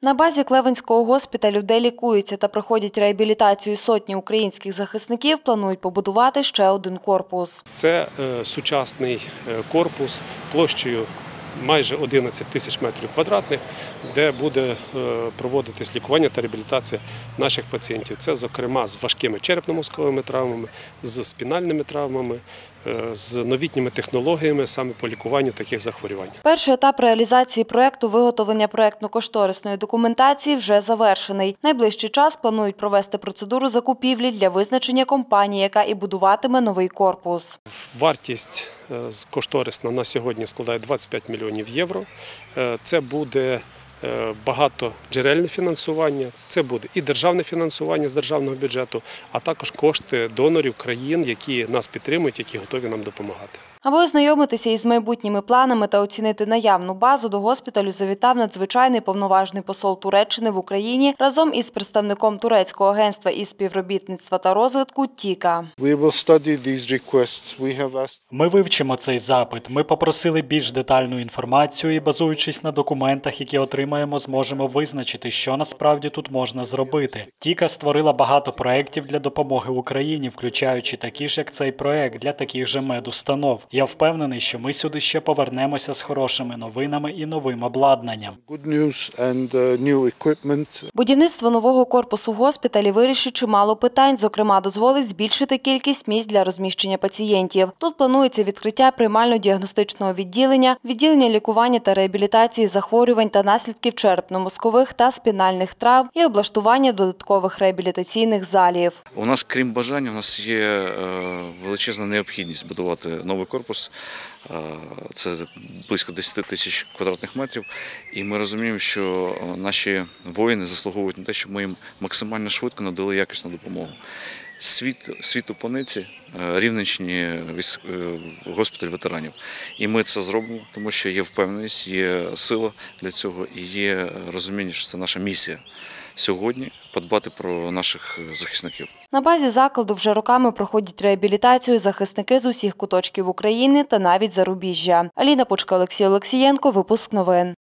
На базі Клевенського госпіталю, де лікуються та проходять реабілітацію сотні українських захисників, планують побудувати ще один корпус. Це сучасний корпус площею майже 11 тисяч метрів квадратних, де буде проводитись лікування та реабілітація наших пацієнтів. Це, зокрема, з важкими черепно-мозковими травмами, з спінальними травмами, з новітніми технологіями саме по лікуванню таких захворювань. Перший етап реалізації проєкту виготовлення проєктно-кошторисної документації вже завершений. Найближчий час планують провести процедуру закупівлі для визначення компанії, яка і будуватиме новий корпус. Вартість кошторисна на сьогодні складає 25 мільйонів євро. Це буде багатоджерельне фінансування, це буде і державне фінансування з державного бюджету, а також кошти донорів країн, які нас підтримують, які готові нам допомагати. Аби ознайомитися із майбутніми планами та оцінити наявну базу, до госпіталю завітав надзвичайний повноважний посол Туреччини в Україні разом із представником Турецького агентства із співробітництва та розвитку ТІКА. Ми вивчимо цей запит. Ми попросили більш детальну інформацію і, базуючись на документах, які отримаємо, зможемо визначити, що насправді тут можна зробити. ТІКА створила багато проєктів для допомоги Україні, включаючи такі ж, як цей проєкт, для таких же медустанов. Я впевнений, що ми сюди ще повернемося з хорошими новинами і новим обладнанням. Будівництво нового корпусу в госпіталі вирішить чимало питань, зокрема, дозволить збільшити кількість місць для розміщення пацієнтів. Тут планується відкриття приймально-діагностичного відділення, відділення лікування та реабілітації захворювань та наслідків черепно-мозкових та спінальних травм і облаштування додаткових реабілітаційних залів. У нас, крім бажання, у нас є величезна необхідність будувати новий корпус. Це близько 10 тисяч квадратних метрів. І ми розуміємо, що наші воїни заслуговують на те, щоб ми їм максимально швидко надали якісну допомогу. Світ у Пониці, Рівненщині, госпіталь ветеранів. І ми це зробимо, тому що є впевненість, є сила для цього і є розуміння, що це наша місія сьогодні – подбати про наших захисників. На базі закладу вже роками проходять реабілітацію захисники з усіх куточків України та навіть зарубіжжя. Аліна Пучка, Олексій Олексієнко, випуск новин.